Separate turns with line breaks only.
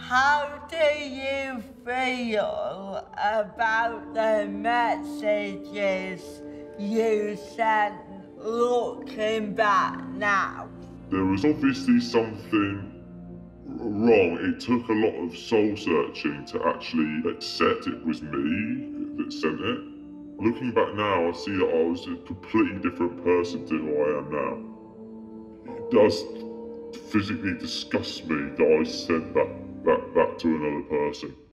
How do you feel about the messages you sent looking back now?
There was obviously something wrong. It took a lot of soul searching to actually accept it was me that sent it. Looking back now, I see that I was a completely different person to who I am now. It does physically disgust me that I sent that to another person.